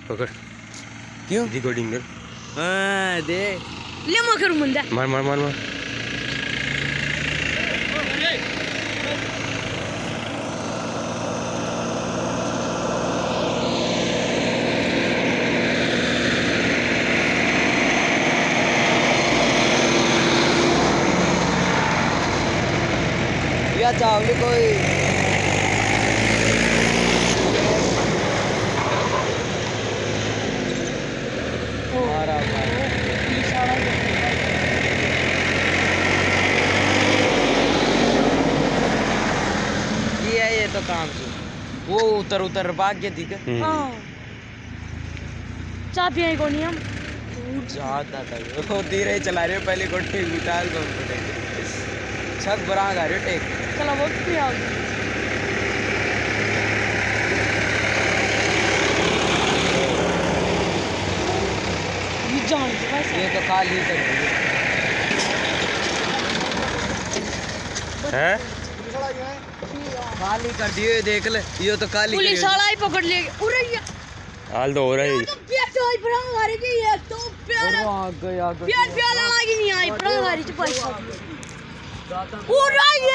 पकड़ क्यों रिकॉर्डिंग कर। हां दे ले मकर मुंडा मार मार मार मार या चावली कोई मारा ये तो काम से वो उतर उतर भाग गया ठीक है। हां चाबी आई कोनी हम जाता था वो धीरे चला रहे पहले गोटी उतार दो छक बरा गा रहे टेक चला वो पे आ ये जान के भाई ये तो खाली है खाली कर दिए देख ले ये तो खाली पुलिस वाला ही पकड़ ले उरे हाल तो हो रहा है। तो प्यार आई बड़ा गाड़ी की ये तो प्यार आ गया प्यार प्यार लगी नहीं आई बड़ा गाड़ी च पैसा उरा